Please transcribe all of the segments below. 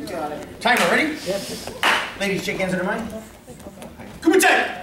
Timer, ready? Yes. Ladies, shake hands under mine. Kumite!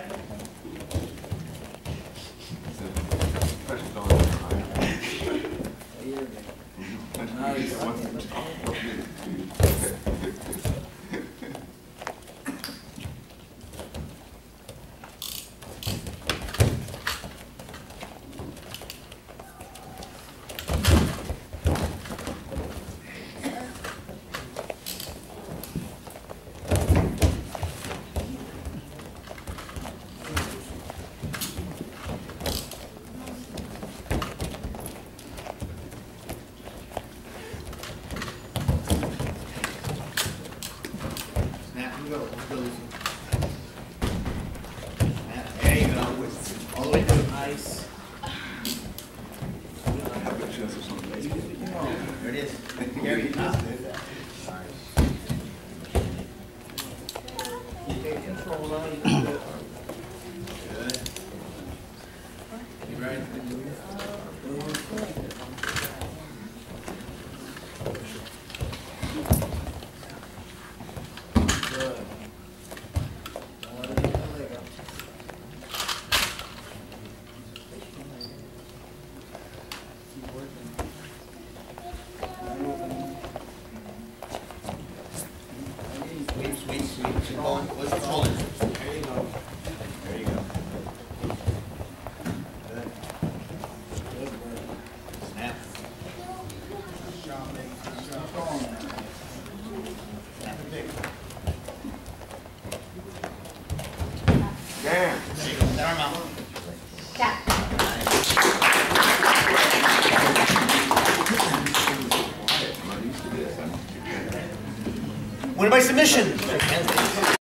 Go. There you go. All the way to the ice. There it is. There you go. Take control now. Good. You ready? Sweep. Keep going. Lift the shoulders. There you go. There you go. Good. Good work. Snap. Snap and pick. Damn. There you go. That arm out. Tap. Winner by submission.